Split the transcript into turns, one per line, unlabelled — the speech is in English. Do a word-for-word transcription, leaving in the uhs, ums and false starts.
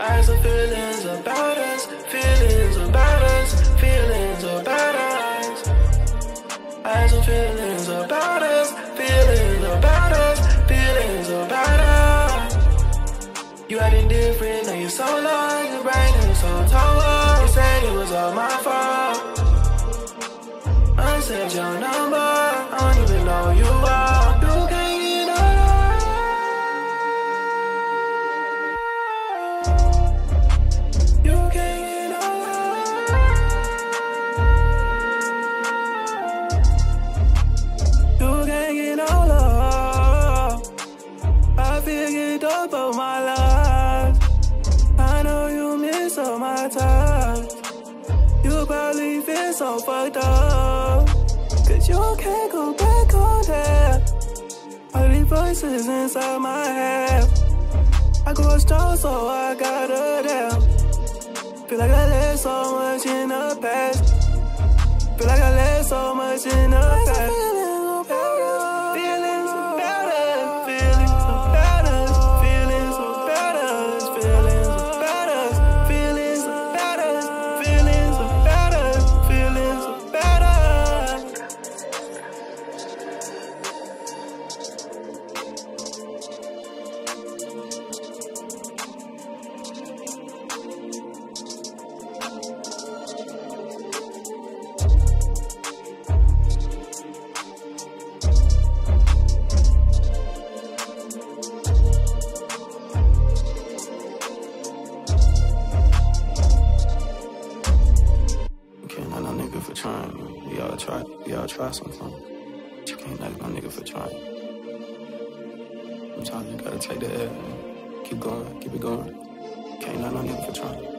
I had some feelings about us, feelings about us, feelings about us. I had some feelings about us, feelings about us, feelings about us. You acting different, now you're so lost, your brain is so tall. You said it was all my fault. I said your number, I don't even know you are. You can't get along. You can't get along. You can't get along. I figured up on my life. I know you miss all my time. You probably feel so fucked up, cause you can't go back on that. All these voices inside my head, I go strong so I gotta down. Feel like I let so much in the past. Feel like I let so much in the past. Feelings about us, feelings about us, feelings about us, feelings about us, feelings about us, feelings about us, feelings about us. Can't knock no nigga for trying. We all try, we all try sometimes. But you can't knock no nigga for trying. Sometimes you gotta take the L, man. Keep going, keep it going. Can't knock no nigga for trying.